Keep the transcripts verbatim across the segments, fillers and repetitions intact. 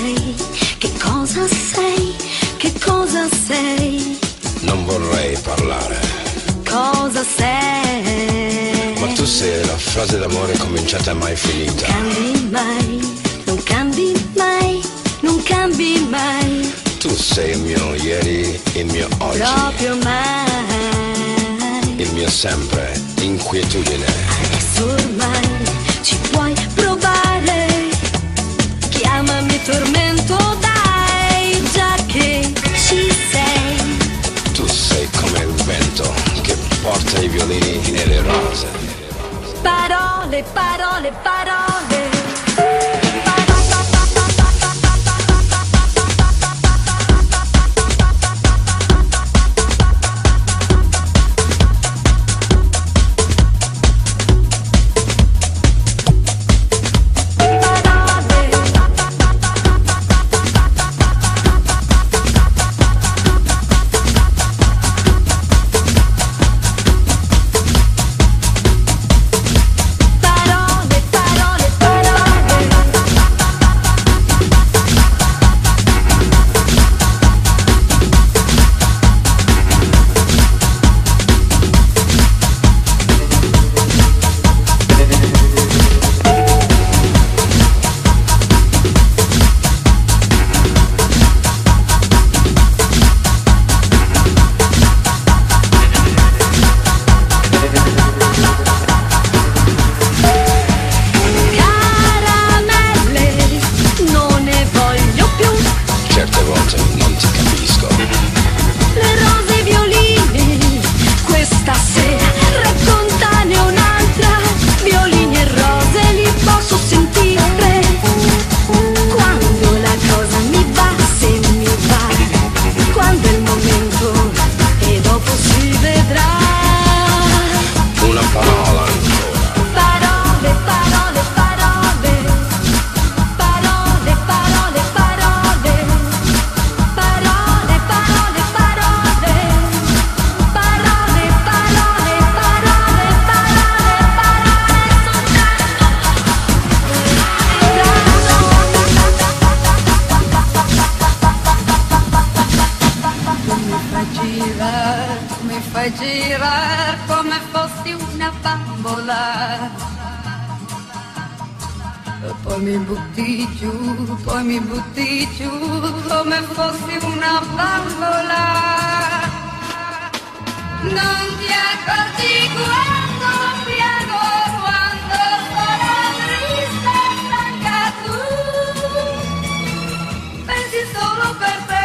sei? Che cosa sei? Che cosa sei? Non vorrei parlare. Cosa sei? Ma tu sei la frase d'amore cominciata e mai finita. Non cambi mai, non cambi mai, non cambi mai. Tu sei il mio ieri, il mio oggi, proprio mai. il mio sempre, inquietudine. Adesso ormai ci puoi provare. Chiamami tormento, dai, già che ci sei. Tu sei come il vento che porta i violini e le rose. Parole, parole, parole. Mi fai girare come fossi una bambola, e poi mi butti giù, poi mi butti giù come fossi una bambola. Non ti accorgi quando piango, quando sono triste e stanca, tu pensi solo per te.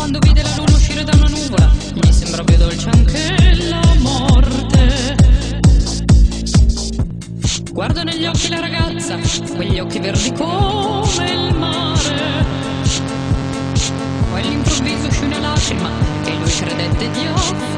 quando vide la luna uscire da una nuvola, gli sembrò più dolce anche la morte. Guardo negli occhi la ragazza, quegli occhi verdi come il mare. Poi all'improvviso uscì una lacrima e lui credette di